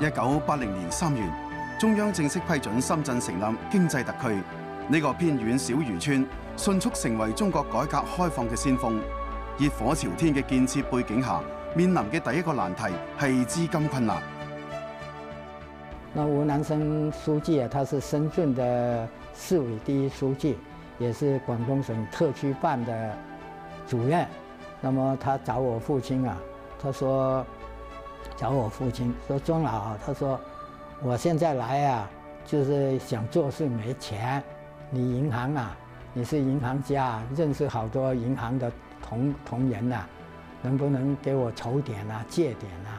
1980年3月，中央正式批准深圳成立經濟特區。呢個偏遠小漁村迅速成為中國改革開放嘅先鋒。熱火朝天嘅建設背景下，面臨嘅第一個難題係資金困難。 那吳南生書記啊，他是深圳的市委第一書記，也是廣東省特區辦的主任。那麼他找我父親啊，他說找我父親說鍾老，他說我現在來啊，就是想做事沒錢，你銀行啊，你是銀行家，認識好多銀行的同仁啊，能不能給我籌點啊，借點啊？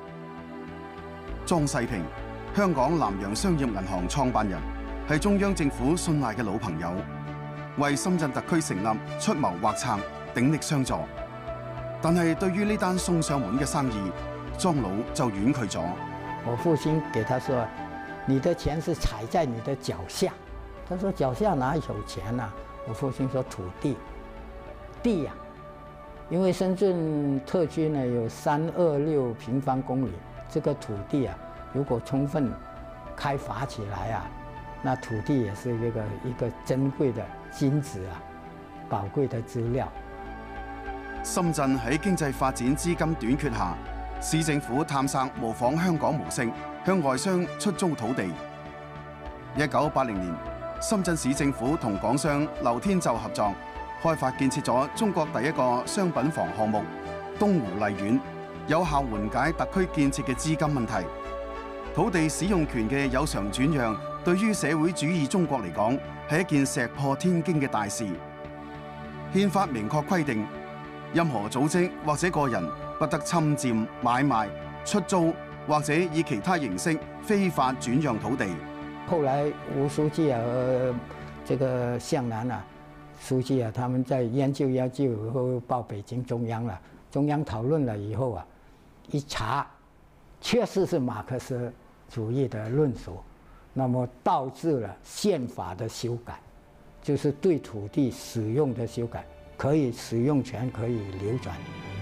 莊世平，香港南洋商業銀行創辦人，係中央政府信賴嘅老朋友，為深圳特區成立出謀劃策，鼎力相助。但係對於呢單送上門嘅生意，莊老就婉拒咗。 我父親給他說：你的錢是踩在你的腳下。他說：腳下哪有錢啊？我父親說：土地呀、因為深圳特區呢有326平方公里，這個土地啊，如果充分開發起來啊，那土地也是一個珍貴的金子啊，寶貴的資料。 深圳喺經濟發展資金短缺下，市政府探索模仿香港模式，向外商出租土地。1980年，深圳市政府同港商劉天就合作，開發建設咗中國第一個商品房項目東湖荔苑，有效緩解特區建設嘅資金問題。土地使用權嘅有償轉讓，對於社會主義中國嚟講係一件石破天驚嘅大事。憲法明確規定，任何組織或者個人不得侵佔、買賣、出租或者以其他形式非法轉讓土地。 後來吳書記啊和這個向南啊書記啊，他們在研究以後報北京中央了，中央討論了以後啊，一查，確實是馬克思主義的論述，那麼導致了憲法的修改，就是對土地使用的修改。可以使用權可以流轉。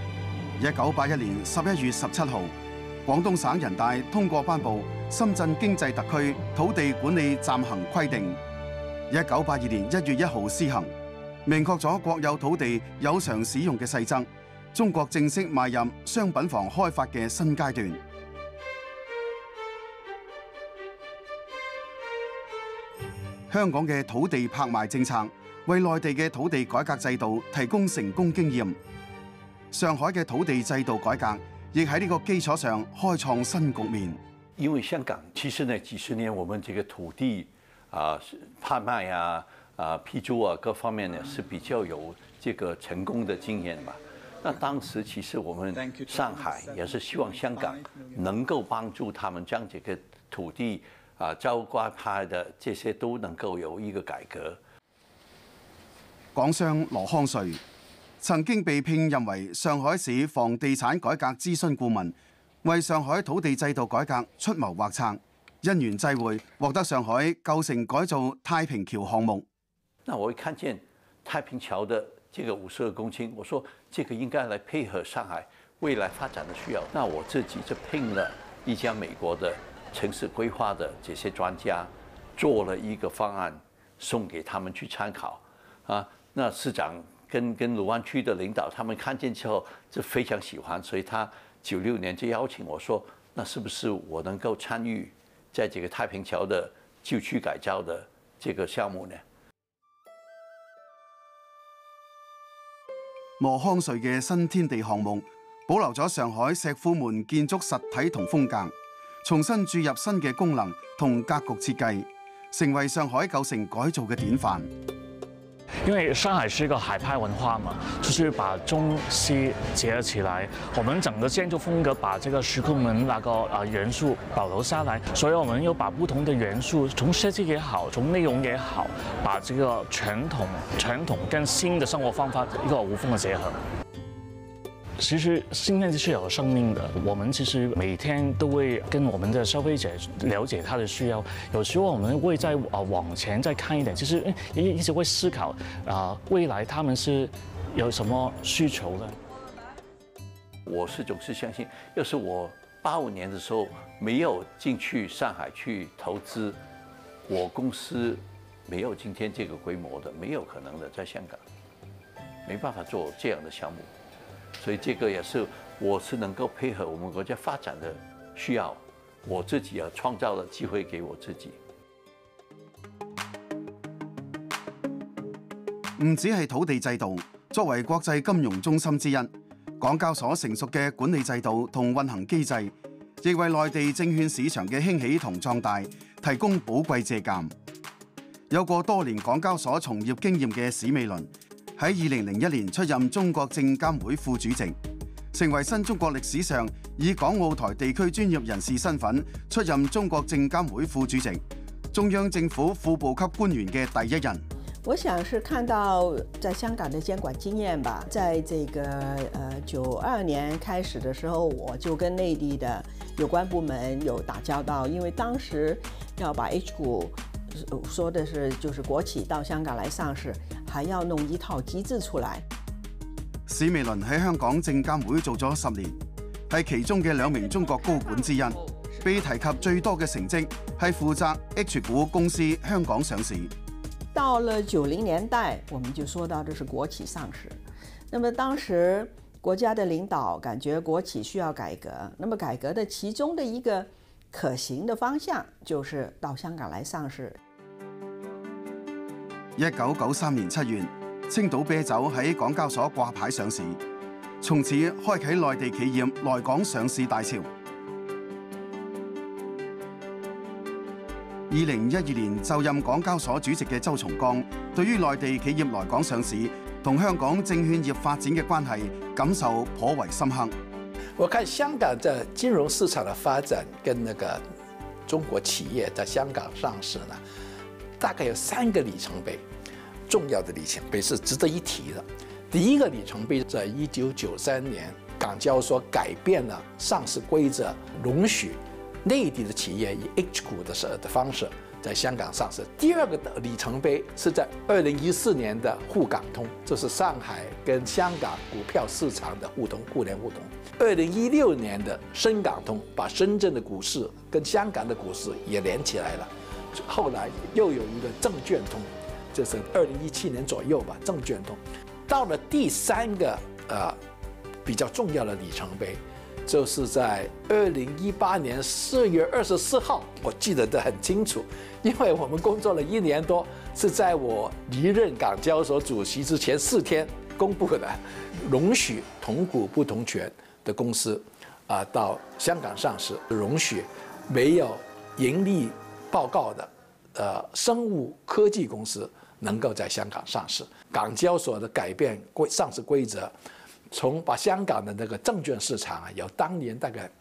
1981年11月17號，廣東省人大通過頒布《深圳經濟特區土地管理暫行規定》，1982年1月1號施行，明確咗國有土地有償使用嘅細則。中國正式邁入商品房開發嘅新階段。香港嘅土地拍賣政策為內地嘅土地改革制度提供成功經驗，上海嘅土地制度改革亦喺呢個基礎上開創新局面。 因為香港其實呢幾十年，我們這個土地拍賣批租各方面呢是比較有這個成功的經驗吧。那當時其實我們上海也是希望香港能夠幫助他們將這個土地招掛牌的這些都能夠有一個改革。 港商羅康瑞曾經被聘任為上海市房地產改革諮詢顧問，為上海土地制度改革出謀劃策，因緣際會獲得上海舊城改造太平橋項目。 那我一看見太平橋的這個52公頃，我說這個應該來配合上海未來發展的需要。那我自己就聘了一家美國的城市規劃的這些專家，做了一個方案送給他們去參考。那市長跟魯灣區的領導他們看見之後就非常喜歡，所以他96年就邀請我說，那是不是我能夠參與在這個太平橋的舊區改造的這個項目呢？ 羅康瑞嘅新天地項目保留咗上海石庫門建築實體同風格，重新注入新嘅功能同格局設計，成為上海舊城改造嘅典範。 因為上海是一個海派文化嘛，就是把中西結合起來。我們整個建築風格把這個石庫門那個元素保留下來，所以我們又把不同的元素，從設計也好，從內容也好，把這個傳統跟新的生活方法一個無縫的結合。其實現在是有生命的，我們其實每天都會跟我們的消費者了解他的需要。有時候我們會再往前再看一點，其實一直會思考未來他們是有什麼需求的。 我是總是相信，要是我 85年的时候没有进去上海去投资，我公司没有今天这个规模的，没有可能的，在香港没办法做这样的项目，所以这个也是我是能够配合我们国家发展的需要，我自己创造了机会给我自己。 唔止係土地制度，作為國際金融中心之一，港交所成熟嘅管理制度同運行機制，亦為內地證券市場嘅興起同壯大提供寶貴借鑑。有過多年港交所從業經驗嘅史美倫，喺2001年出任中國證監會副主席，成為新中國歷史上以港澳台地區專業人士身份出任中國證監會副主席、中央政府副部級官員嘅第一人。 我想是看到在香港的监管经验吧，在这个92年开始的时候，我就跟内地的有关部门有打交道，因为当時要把 H 股說的是就是國企到香港來上市，還要弄一套機制出來。 史美倫喺香港證監會做咗10年，係其中嘅2名中國高管之一。被提及最多嘅成績係負責 H 股公司香港上市。 到了90年代，我們就說到這是國企上市。那麼當時國家的領導感覺國企需要改革，那麼改革的其中的一個可行的方向就是到香港來上市。 1993年7月，青島啤酒喺港交所掛牌上市，從此開啟內地企業來港上市大潮。2012年就任港交所主席嘅周松崗，對於內地企業來港上市同香港證券業發展嘅關係感受頗為深刻。 我看香港在金融市場的發展跟那個中國企業在香港上市呢，大概有3個里程碑，重要的里程碑是值得一提的。第一個里程碑在1993年，港交所改變了上市規則，容許內地的企業以 H 股的方式在香港上市。第二個里程碑是在2014年的滬港通，這是上海跟香港股票市場的互聯互通。2016年的深港通，把深圳的股市跟香港的股市也連起來了。後來又有一個證券通，這是2017年左右吧，證券通。到了第3個比較重要的里程碑，就是在2018年4月24號，我記得得很清楚，因為我們工作了1年多，是在我離任港交所主席之前4天公布的，容許同股不同權的公司到香港上市，容許沒有盈利報告的生物科技公司能夠在香港上市。港交所的改變上市規則，從把香港的那個證券市場由當年大概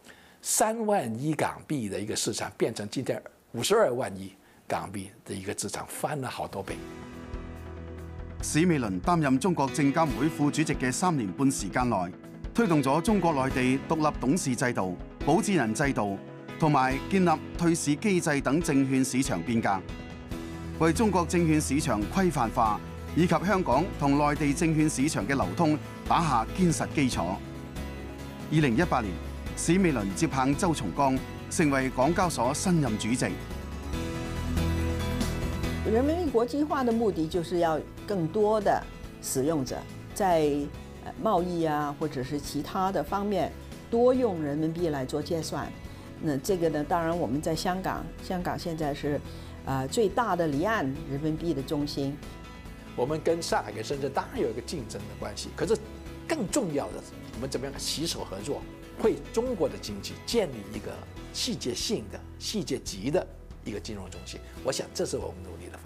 3萬億港幣的一個市場，變成今天52萬億港幣的一個市場，翻了好多倍。 史美倫擔任中國證監會副主席嘅3年半時間內，推動咗中國內地獨立董事制度、保薦人制度同埋建立退市機制等證券市場變革，為中國證券市場規範化以及香港同內地證券市場嘅流通打下堅實基礎。2018年，史美倫接棒周松崗，成為港交所新任主席。 人民幣國際化的目的就是要更多的使用者在貿易啊，或者是其他的方面多用人民幣來做結算。那這個呢，當然我們在香港現在是最大的離岸人民幣的中心。 我們跟上海跟深圳當然有一個競爭的關係，可是更重要的，我們怎麼樣攜手合作，為中國的經濟建立一個世界性的、世界級的一個金融中心。我想這是我們努力的。